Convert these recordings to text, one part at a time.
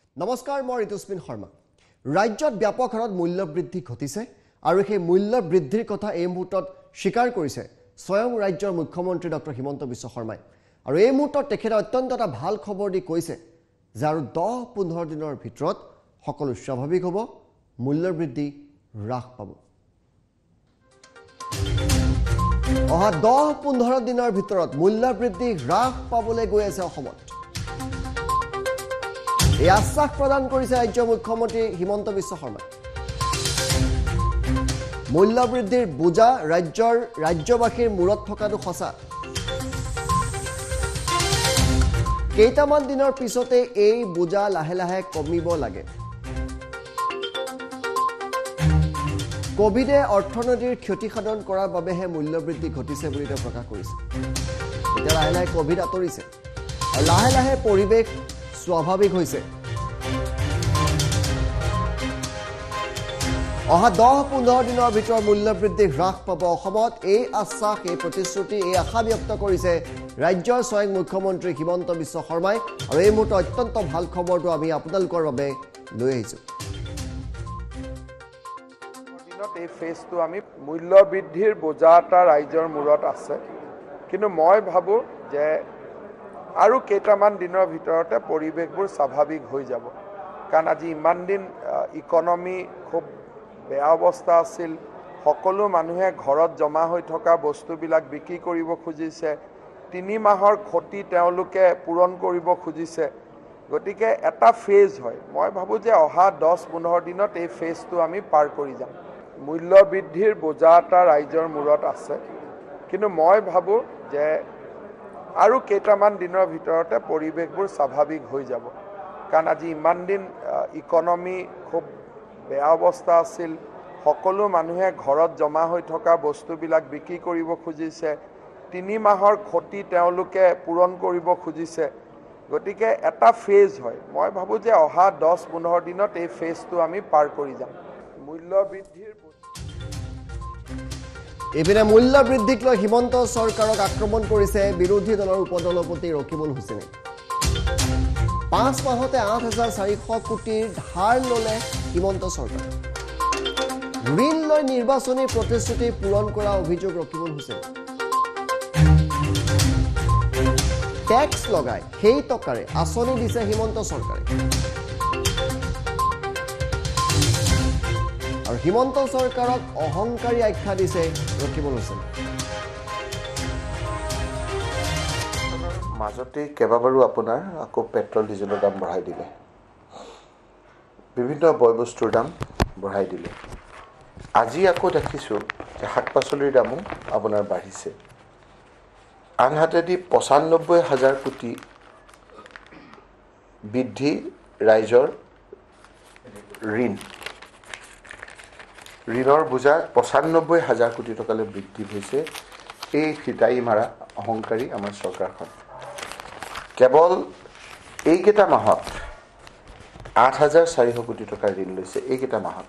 নমস্কাৰ মই ঋতুস্মিন শৰ্মা ৰাজ্যত ব্যাপক হাৰত মূল্য বৃদ্ধি ঘটিছে আৰু সেই মূল্য বৃদ্ধিৰ কথা এই মুহূৰ্তত স্বীকাৰ কৰিছে স্বয়ং ৰাজ্যৰ মুখ্যমন্ত্ৰী ডক্টৰ হিমন্ত বিশ্ব শৰ্মাই আৰু এই মুহূৰ্তত তেখেতে অত্যন্ত এটা ভাল খবৰ দি কৈছে যে আৰু 10-15 দিনৰ ভিতৰত সকলো স্বাভাৱিক হ'ব মূল্য বৃদ্ধি হ্ৰাস পাব অহা 10-15 দিনৰ ভিতৰত মূল্য বৃদ্ধি হ্ৰাস পাবলৈ গৈ আছে অসমত এই আশ্বাস প্ৰদান কৰিছে ৰাজ্যৰ মুখ্যমন্ত্ৰী হিমন্ত বিশ্ব শৰ্মাই মূল্য বৃদ্ধিৰ বুজা ৰাজ্যবাসীৰ মূৰত থকাটো সঁচা কেইটামান দিনৰ পিছতে এই বুজা লাহে লাহে কমিব লাগে কোভিডে অৰ্থনৈতিক ক্ষতিসাধন কৰাৰ বাবেহে মূল্য বৃদ্ধি ঘটিছে বুলি তেওঁ প্ৰকাশ কৰিছে এতিয়া লাহে লাহে কোভিড আঁতৰিছে আৰু লাহে লাহে পৰিৱেশ স্বাভাৱিক হৈছে অহা 10-15 দিনৰ ভিতৰত মূল্য বৃদ্ধি হ্ৰাস পাব অসমত এই আশ্বাস এই প্ৰতিশ্ৰুতি এই আশা ব্যক্ত কৰিছে ৰাজ্যৰ স্বয়ং মুখ্যমন্ত্ৰী হিমন্ত বিশ্ব শৰ্মাই আৰু এই মুহূৰ্তত অত্যন্ত ভাল খবৰটো আমি আপোনালোকৰ বাবে লৈ আহিছোঁ এই ফেজটো আমি মূল্য বৃদ্ধিৰ বোজা এটা ৰাজ্যৰ মূৰত আছে কিন্তু মই ভাবো যে আৰু কেইটামান দিনৰ ভিতৰতে পৰিৱেশবোৰ স্বাভাৱিক হৈ যাব কাৰণ আজি ইমান দিন ইকনমি খুব বেয়া অৱস্থা আছিল সকলো মানুহে ঘৰত জমা হৈ থকা বস্তুবিলাক বিক্ৰী কৰিব খুজিছে 3 মাহৰ ক্ষতি তেওঁলোকে পূৰণ কৰিব খুজিছে গতিকে এটা ফেজ হয় মই ভাবো যে অহা 10-15 দিনত এই ফেজটো আমি পাৰ কৰি যাম মূল্য বৃদ্ধিৰ বোজা এটা ৰাজ্যৰ মূৰত আছে কিন্তু মই ভাবো যে আৰু কেইটামান দিনৰ ভিতৰতে পৰিৱেশবোৰ স্বাভাৱিক হৈ যাব কাৰণ আজি ইমান দিন ইকনমি খুব বেয়া অৱস্থা আছিল সকলো মানুহে ঘৰত জমা হৈ থকা বস্তুবিলাক বিক্ৰী কৰিব খুজিছে 3 মাহৰ ক্ষতি তেওঁলোকে পূৰণ কৰিব খুজিছে গতিকে এটা ফেজ হয় মই ভাবো যে অহা 10-15 দিনত এই ফেজটো আমি পাৰ কৰি যাম মূল্য বৃদ্ধিৰ এপিনে মূল্য বৃদ্ধিক লৈ হিমন্ত চৰকাৰক আক্ৰমণ কৰিছে বিৰোধী দলৰ উপদলপতি ৰকিবুল হুছেইনে 5 মাহতে 8,400 কোটিৰ ধাৰ ল'লে হিমন্ত চৰকাৰ ঋণ লৈ নিৰ্বাচনী প্ৰতিশ্ৰুতি পূৰণ কৰা অভিযোগ ৰকিবুল হুছেইন টেক্স লগাই সেই টকাৰে আঁচনি দিছে হিমন্ত চৰকাৰে আৰু হিমন্ত চৰকাৰক অহংকাৰী আখ্যা দিছে ৰকিবুল হুছেইন মাজতে কেইবাবাৰো আপোনাৰ আকৌ পেট্ৰল ডিজেলৰ দাম বঢ়াই দিলে বিভিন্ন বয় বস্তুৰ দাম বঢ়াই দিলে আজি আকৌ দেখিছোঁ যে শাক-পাচলিৰ দামো আপোনাৰ বাঢ়িছে আনহাতেদি 95,000 কোটি বৃদ্ধি ৰাইজৰ ঋণৰ বোজা 95,000 কোটি টকালৈ বৃদ্ধি হৈছে এই ফিতাই মাৰা অহংকাৰী আমাৰ চৰকাৰখন কেৱল এইকেইটা মাহত 8,400 কোটি টকাৰ ঋণ লৈছে এইকেইটা মাহত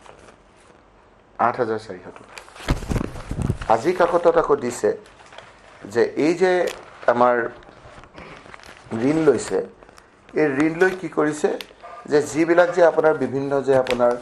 8,400 টকা আজি কাকতত আকৌ দিছে যে এই যে আমাৰ ঋণ লৈছে এই ঋণ লৈ কি কৰিছে যে যিবিলাক যে আপোনাৰ বিভিন্ন যে আপোনাৰ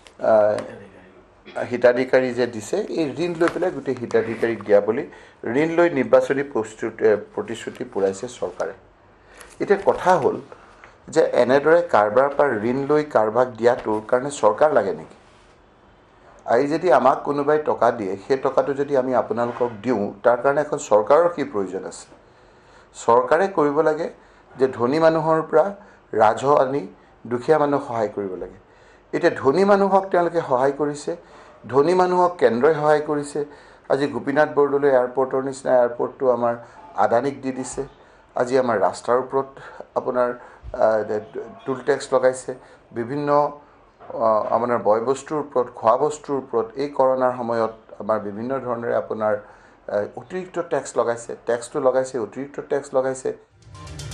হিতাধিকাৰী যে দিছে এই ঋণ লৈ পেলাই গোটেই হিতাধিকাৰীক দিয়া বুলি ঋণ লৈ নিৰ্বাচনী প্ৰতিশ্ৰুতি পূৰাইছে চৰকাৰে এতিয়া কথা হ'ল যে এনেদৰে কাৰবাৰ পৰা ঋণ লৈ কাৰবাক দিয়াটোৰ কাৰণে চৰকাৰ লাগে নেকি আজি যদি আমাক কোনোবাই টকা দিয়ে সেই টকাটো যদি আমি আপোনালোকক দিওঁ তাৰ কাৰণে এখন চৰকাৰৰ কি প্ৰয়োজন আছে চৰকাৰে কৰিব লাগে যে ধনী মানুহৰ পৰা ৰাজহ আনি দুখীয়া মানুহক সহায় কৰিব লাগে এতিয়া ধনী মানুহক তেওঁলোকে সহায় কৰিছে ধনী মানুহক কেন্দ্ৰই সহায় কৰিছে আজি গোপীনাথ বৰদলৈ এয়াৰপৰ্টৰ নিচিনা এয়াৰপৰ্টটো আমাৰ আদানীক দি দিছে আজি আমাৰ ৰাস্তাৰ ওপৰত আপোনাৰ টুল টেক্স লগাইছে বিভিন্ন আপোনাৰ বয় বস্তুৰ ওপৰত খোৱা বস্তুৰ ওপৰত এই কৰোনাৰ সময়ত আমাৰ বিভিন্ন ধৰণেৰে আপোনাৰ অতিৰিক্ত টেক্স লগাইছে অতিৰিক্ত টেক্স লগাইছে